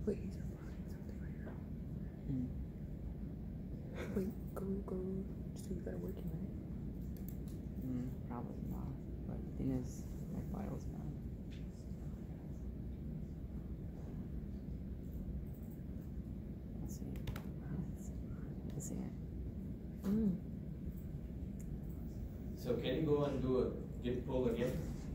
Wait, he's applying something right now. Wait, go. So you gotta work in it. Probably not. But the thing is, my file's gone. Let's see. Let's see it. So can you go and do a git pull again?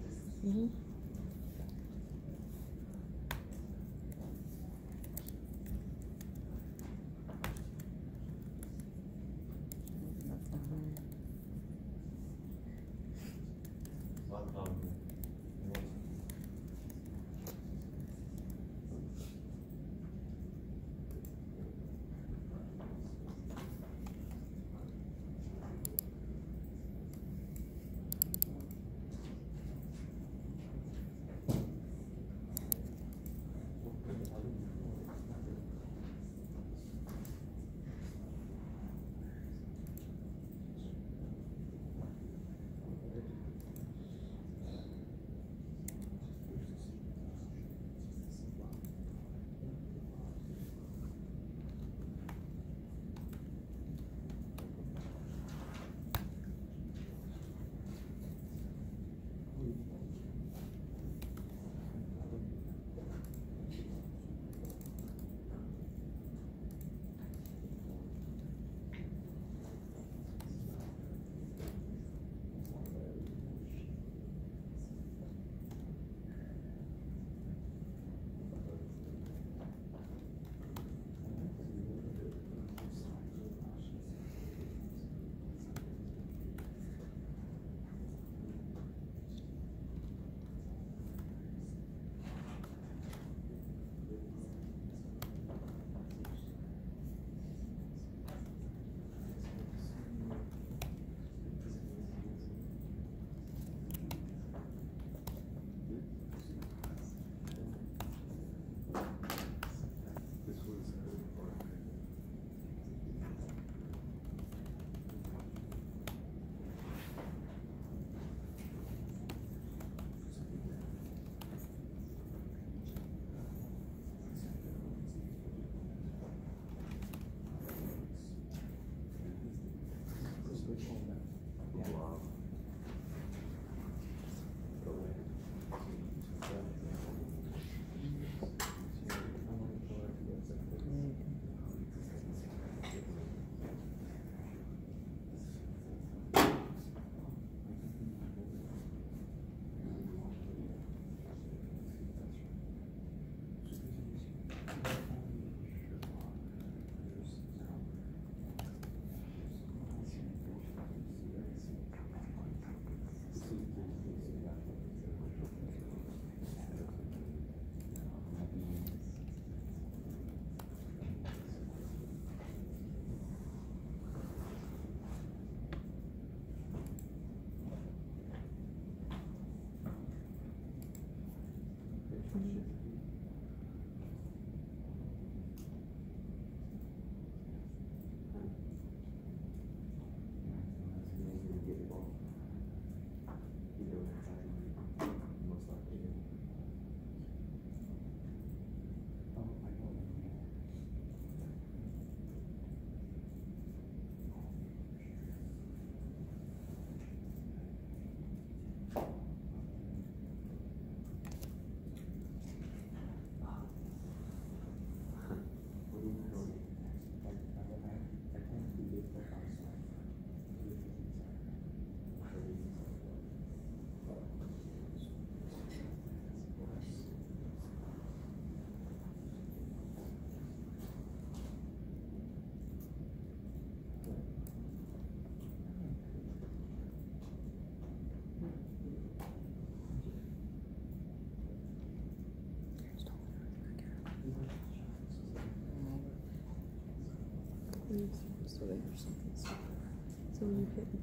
So that you're something stupid. So when you hit,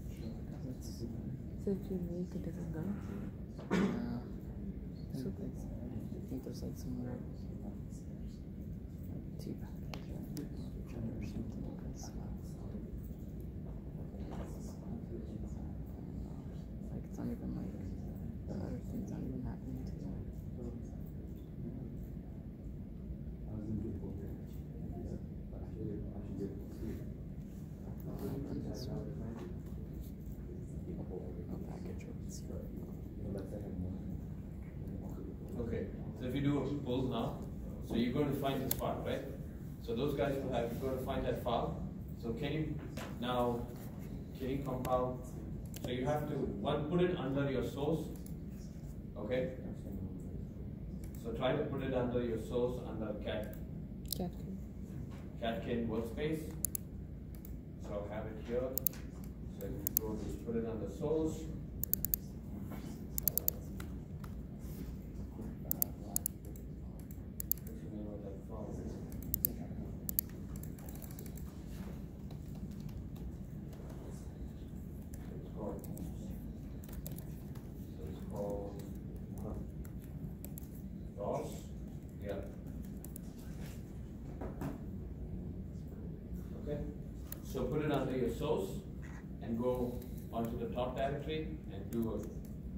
so if you make it doesn't go. So I think there's like some more two packages or something like this. Like it's not even like the other things not even happening to you. So if you do a pull now, so you're going to find this file, right? So those guys will have, you're going to find that file. So can you compile? So you have to, one, put it under your source, okay? So try to put it under your source, under Catkin workspace. So I have it here. So you go to put it under source. What's the name of that file? It's called DOS. Yeah. Okay. So put it under your source and go onto the top directory and do a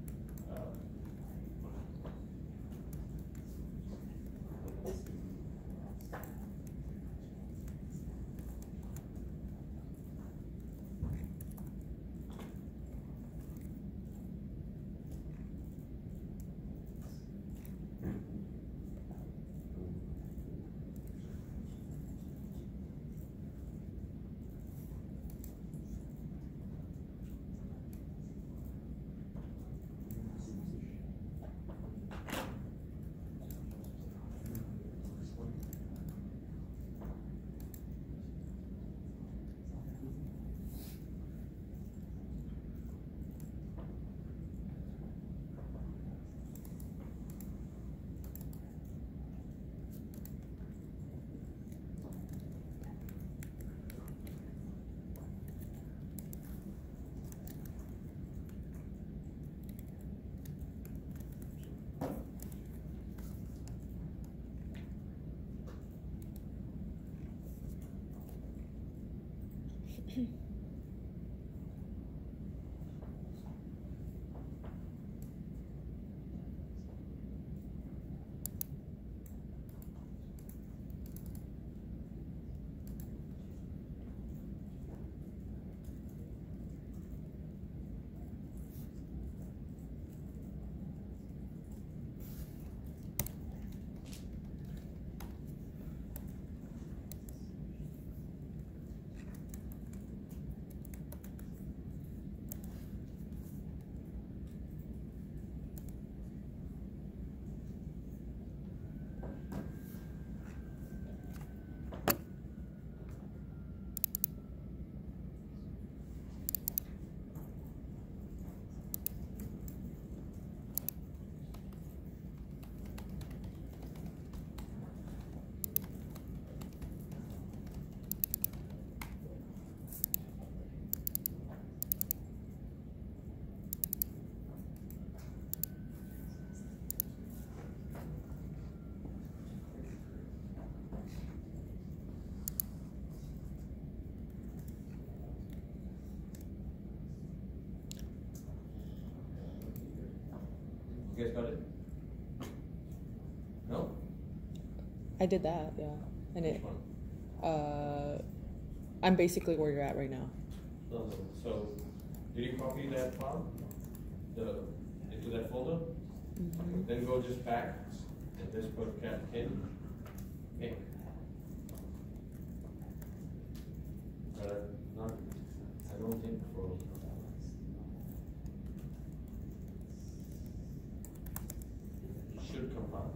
You guys got it? No? I did that, yeah. And Which it, one? I'm basically where you're at right now. No. So, did you copy that file? Into that folder? Mm-hmm. Then go just back and just put cat in. Okay. Not, I don't think for. Should compile.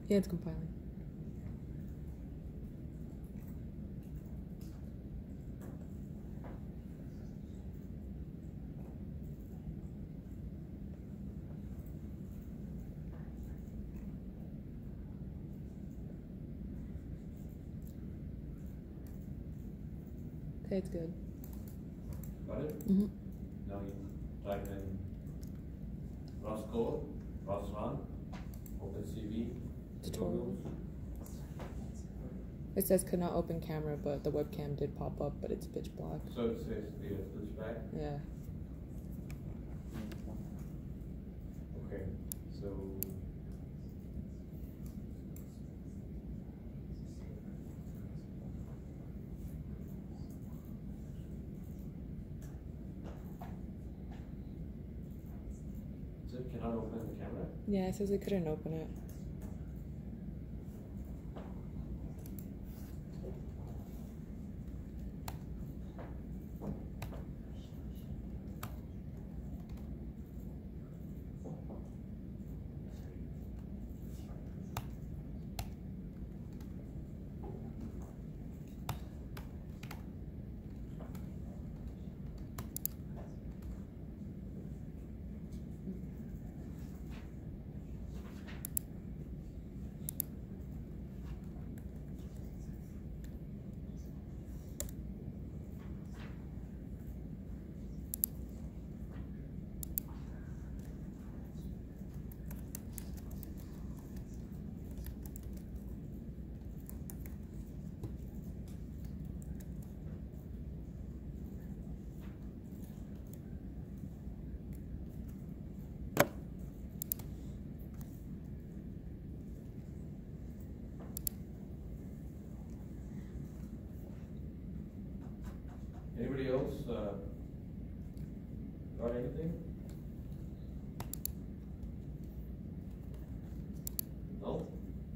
Yeah, it's compiling. Okay, it's good. Got it? Mm-hmm. Now you type in ROS code, ROS run, OpenCV, Tutorial. It says could not open camera, but the webcam did pop up, but it's pitch black. So it says data switchback. Yeah. Okay, so it cannot open the camera. Yeah, it says it couldn't open it. Anybody else got anything? No?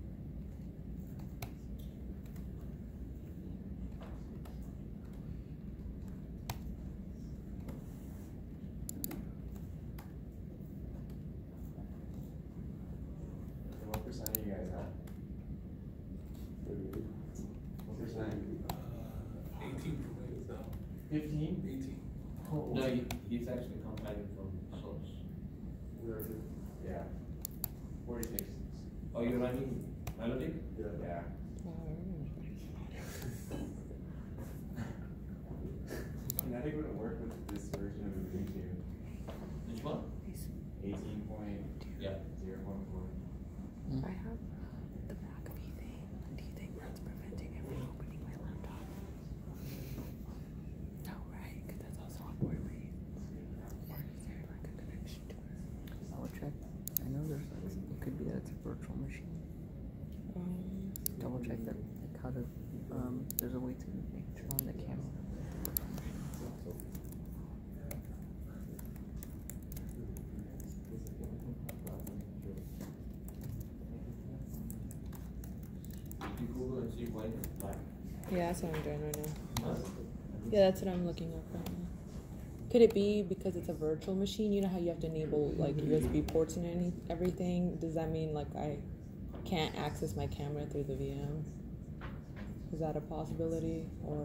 What percent are you guys at? What percent? 18 now. 15? 18. Oh. No, he's actually compiling from source. Yeah. 46. Oh, you're running Melodic? Yeah. Kinetic wouldn't work with this version of Ubuntu. Which one? 18.0.4. Yeah. I have the McAfee thing. Do you think that's preventing it from opening my laptop? No, right? Because that's also on board rate. Or is there like a connection to it? I would check. I know there's like, it could be that it's a virtual machine. Double check that, like how to, there's a way to make turn on the camera. You Google and see why it's black. Yeah, that's what I'm doing right now. Huh? Yeah, that's what I'm looking up right now. Could it be because it's a virtual machine? You know how you have to enable like USB ports and everything? Does that mean like I can't access my camera through the VM? Is that a possibility? Or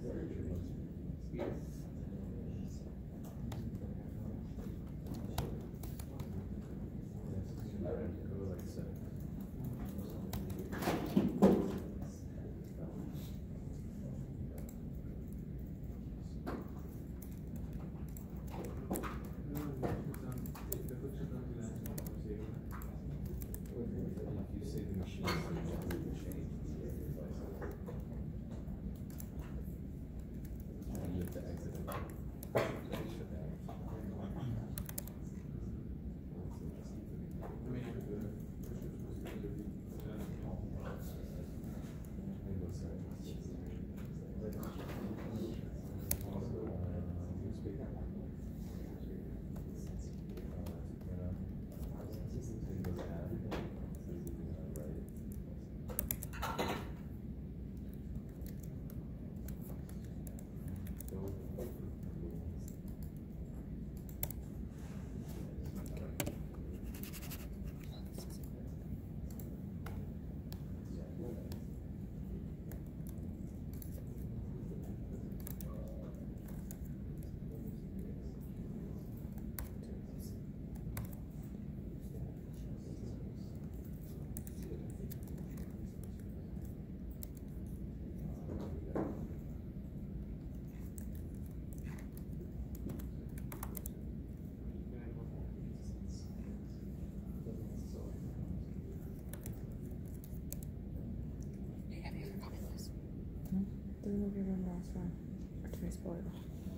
The movie from Ross Run. Or did I spoil it?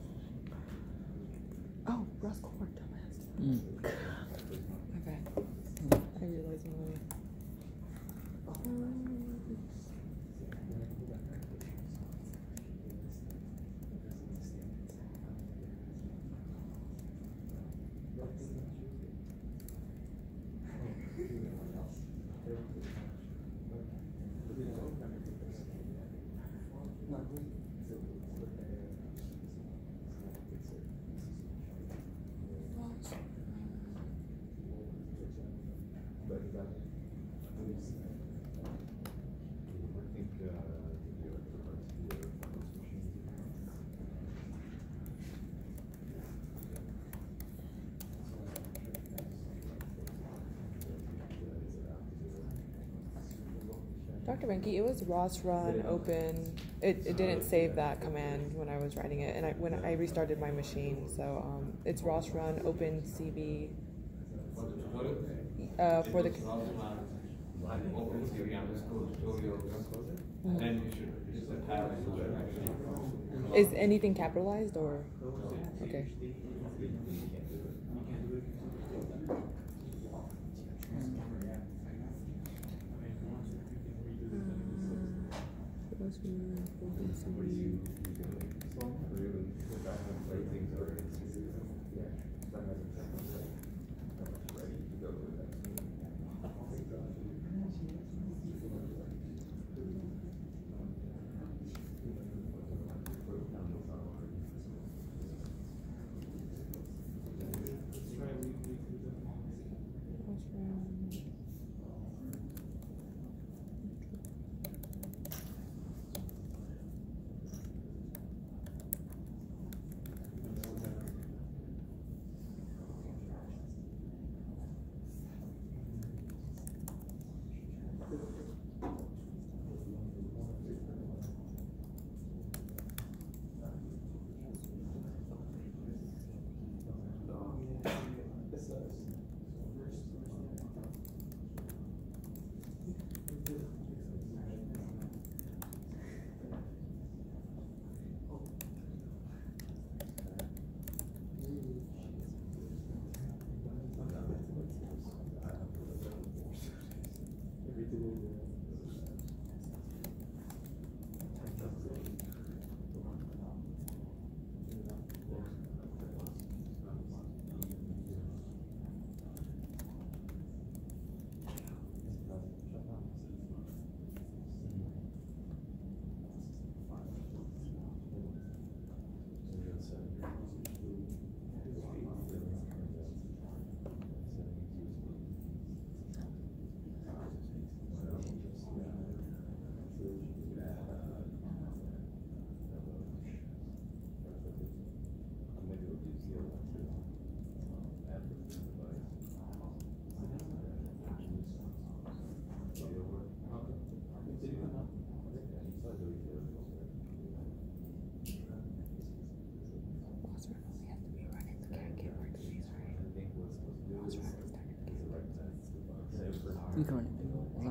Oh, Ross Court, dumbass. Okay. I realized the movie. Dr. Benke, it was Ross Run open. It didn't save that command when I was writing it, and when I restarted my machine. So it's Ross Run open CB for the. Open CV underscore tutorial. Then you should use the tab. Is anything capitalized or? Okay.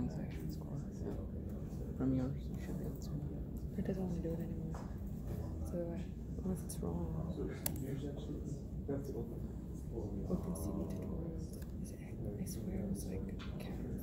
transaction score from yours. You should be able to. It doesn't want to do it anymore. So unless it's wrong. Open CV tutorials. I swear it was like cats.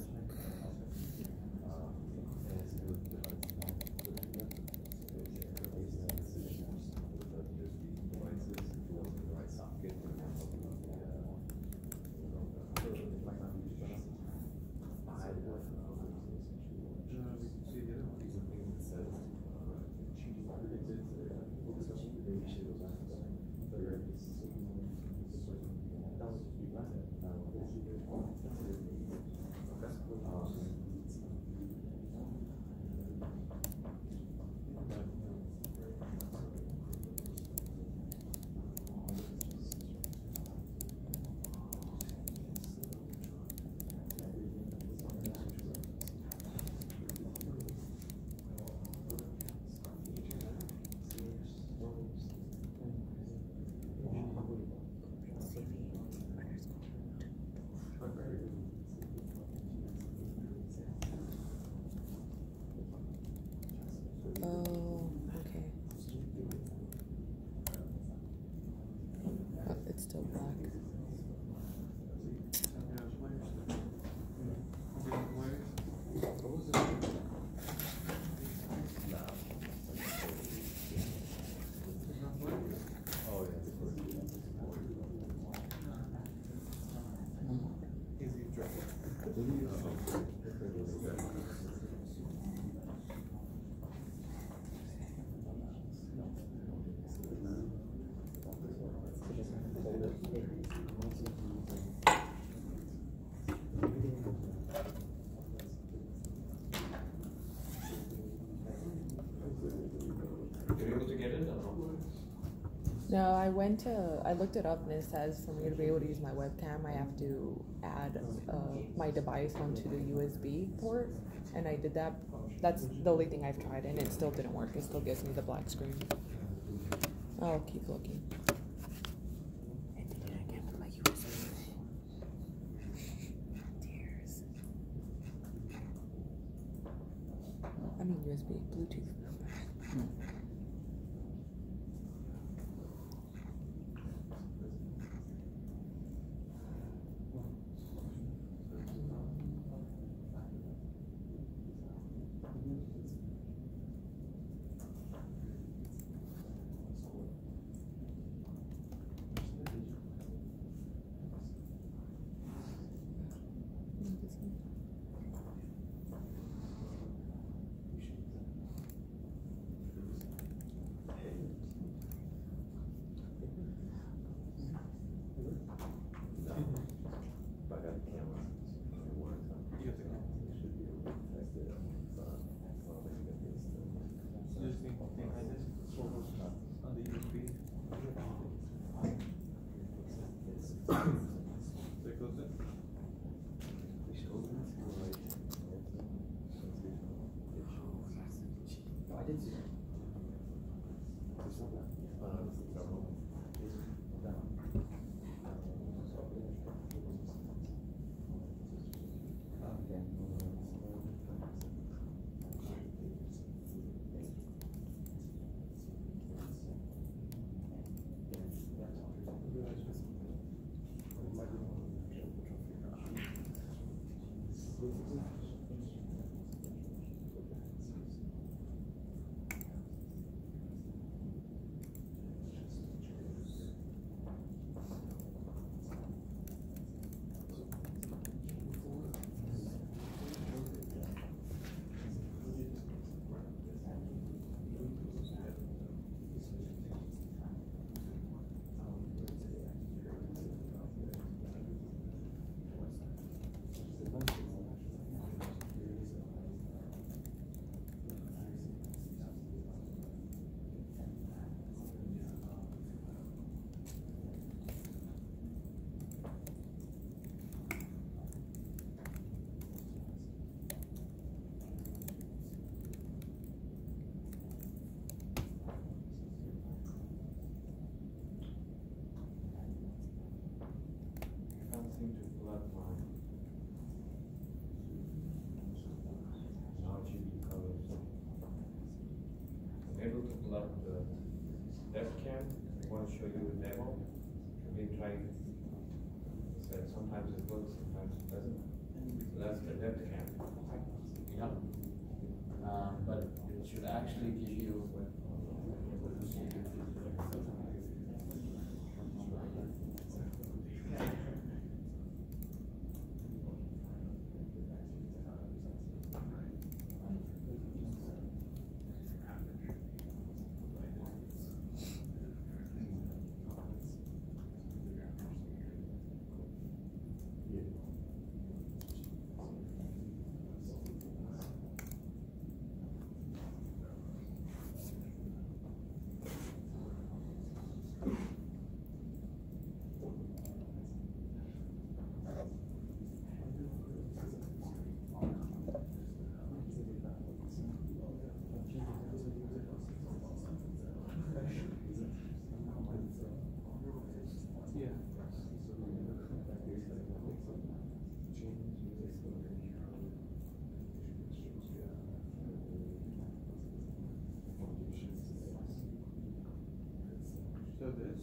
Oh, okay. Oh, it's still black. You're able to get it or no? No, I looked it up and it says for me to be able to use my webcam, I have to add my device onto the USB port, and I did that. That's the only thing I've tried, and it still didn't work. It still gives me the black screen. I'll keep looking. I did it again with my USB. Tears. I mean USB, Bluetooth. Can't seem to pull out mine. pull up the webcam. I want to show you a demo. I've been trying. So sometimes it works, sometimes it doesn't. So that's the webcam. Yeah. But it should actually give you. So this.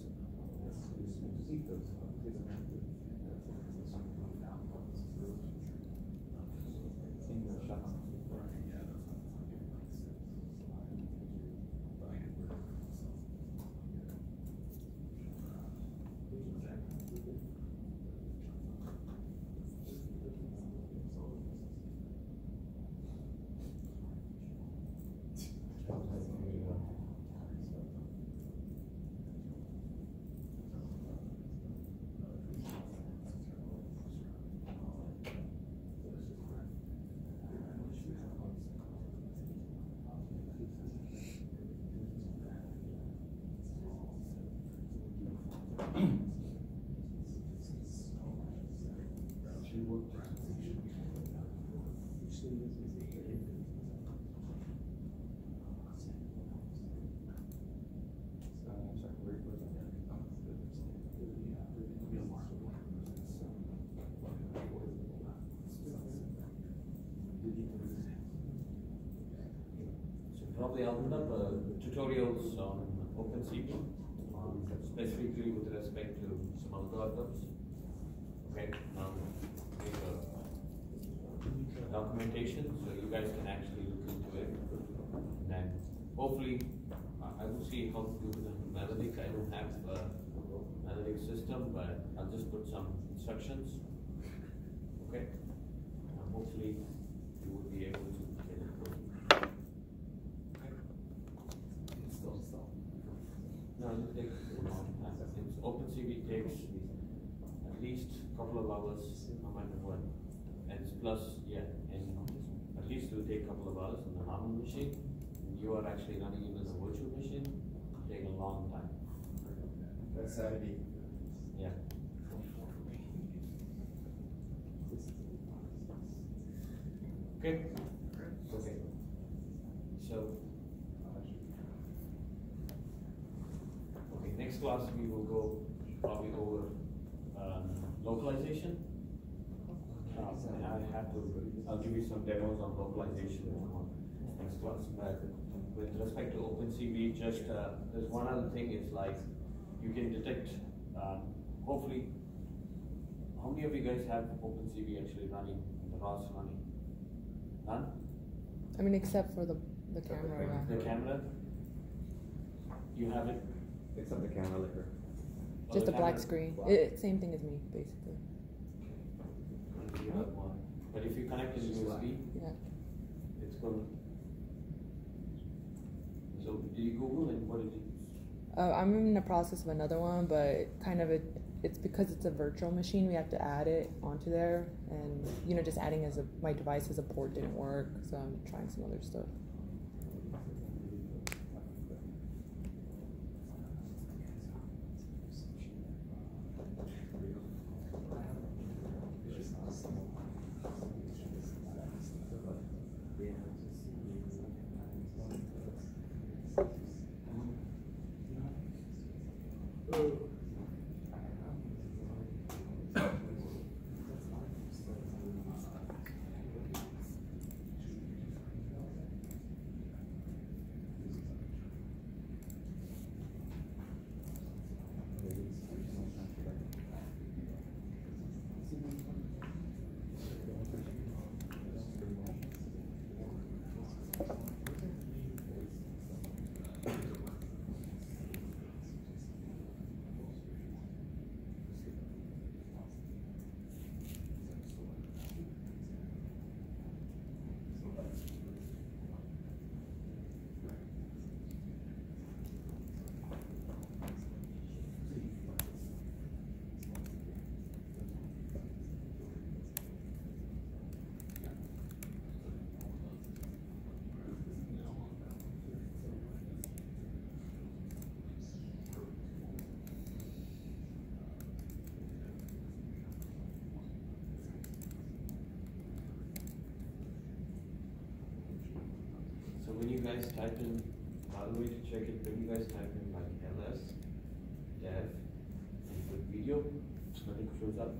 Probably I'll put up tutorials on OpenCV, specifically with respect to some algorithms. Okay, make a documentation so you guys can actually look into it. And then hopefully I will see how to do it in Melodic. I don't have a Melodic system, but I'll just put some instructions. Okay, and hopefully you will be able to get it working. No, it takes a long time. OpenCV takes at least a couple of hours, no matter what. And plus, yeah, and at least it will take a couple of hours on the normal machine. And you are actually running it as a virtual machine. It will take a long time. That's Saturday. Yeah. Okay. Okay. So. Next class we will go probably over localization. I'll give you some demos on localization next class. But with respect to OpenCV, just there's one other thing is like you can detect. Hopefully, how many of you guys have OpenCV actually running? The ROS running? None. I mean, except for the camera. Yeah. The camera. You have it. Except the camera liquor. Just a black screen. Same thing as me, basically. You have one. But if you connect it to USB, yeah, it's going. So did you Google and what did you? I'm in the process of another one, but it's because it's a virtual machine. We have to add it onto there, and just adding my device as a port didn't work, so I'm trying some other stuff. So when you guys type in, by the way to check it, when you guys type in like ls, dev, and put video, nothing shows up.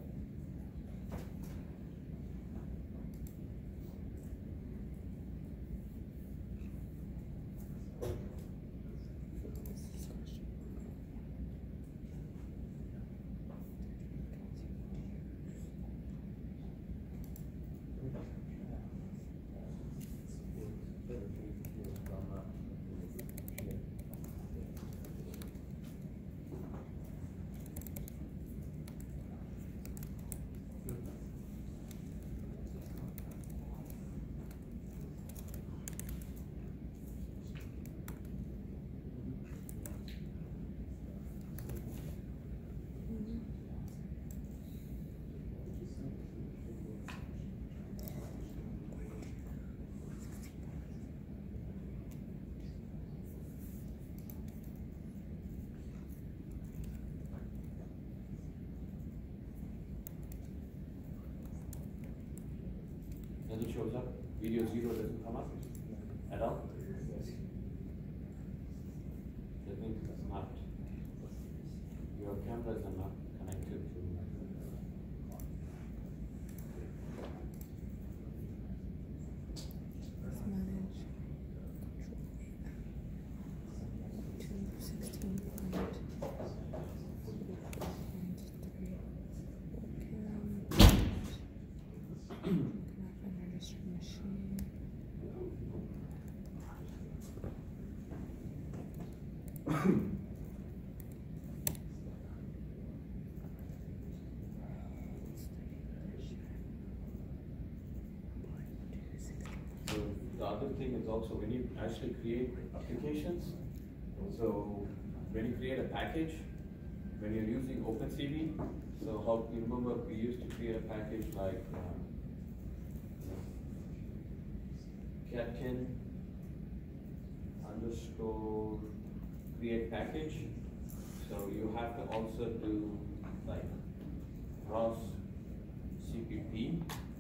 Nothing shows up. Video 0 doesn't come up at all. That means it's not. Your cameras are not connected to. Let's manage. Control 216.3. Registered machine. So the other thing is also when you actually create applications, so when you create a package, when you're using OpenCV, so how you remember we used to create a package like catkin underscore create package. So you have to also do like ROS CPP,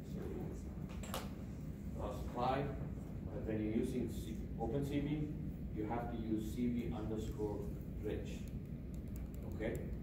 ROS apply. But when you're using OpenCV, you have to use CV underscore rich. Okay.